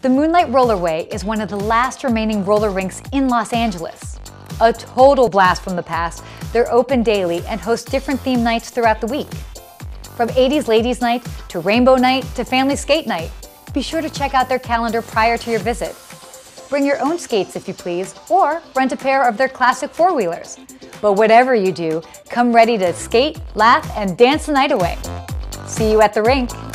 The Moonlight Rollerway is one of the last remaining roller rinks in Los Angeles. A total blast from the past, they're open daily and host different theme nights throughout the week. From 80s Ladies Night to Rainbow Night to Family Skate Night. Be sure to check out their calendar prior to your visit. Bring your own skates if you please, or rent a pair of their classic four-wheelers. But whatever you do, come ready to skate, laugh, and dance the night away. See you at the rink.